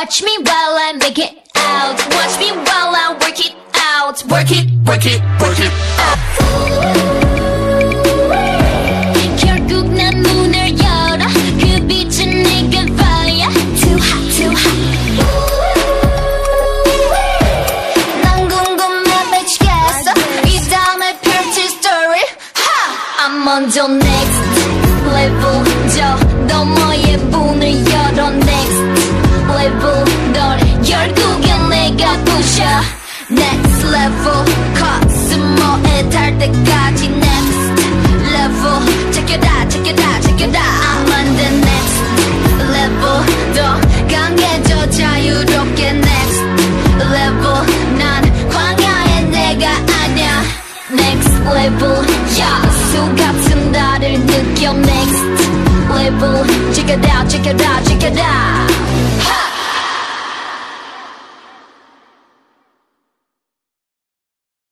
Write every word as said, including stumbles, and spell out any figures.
Watch me while I make it out. Watch me while I work it out. Work it, work it, work it out. 결국 난 문을 열어. 그 빛은 네가 fire. Too hot, too hot. 난 궁금해 미치겠어. 이 다음에 펼칠 story. 하! I'm on the next level. 저 너머의 문을 열어. Next level. 널 결국엔 내가 부셔. Next level. 코스모에 달 때까지 next level. Check it out, check it out, check it out. I'm on the next level. 더 강해져 자유롭게 next level. 난 광야의 내가 아냐. Next level. 야수 같은 나를 느껴. Next level. Check it out, check it out, check it out.